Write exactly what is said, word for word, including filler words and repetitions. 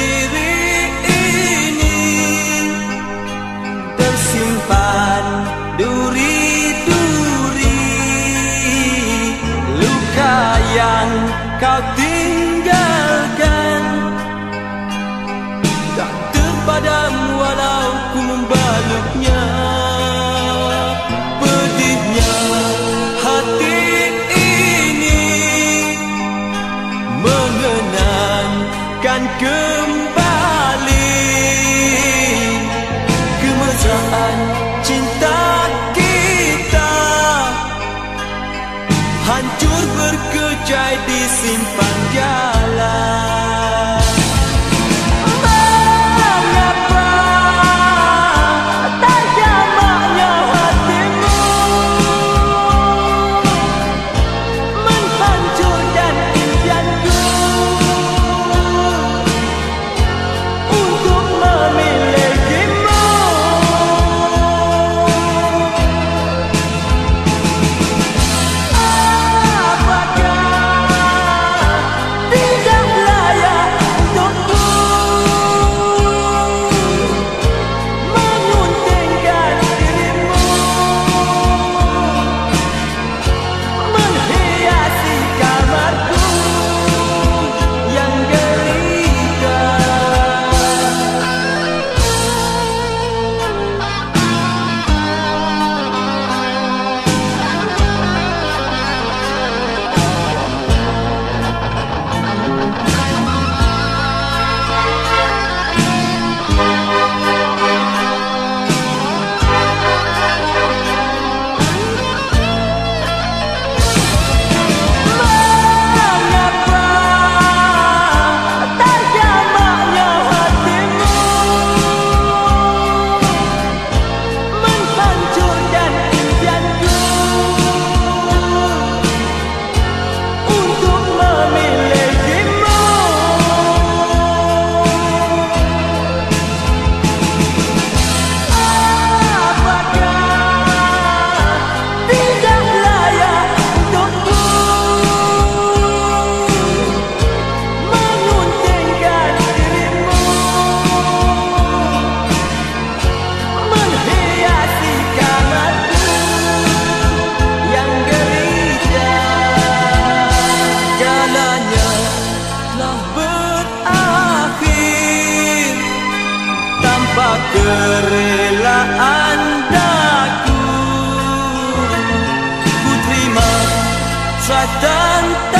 diri ini tersimpan duri-duri luka yang kau tinggalkan, tak terpadam walau ku membalutnya. Pedihnya hati ini mengenangkan kembali kemesraan cinta kita, hancur berkecai di simpang jalan. Mengapa tak jamaknya hatimu menghancurkan impianku untuk memilikimu? Kerelaan daku ku terima seratan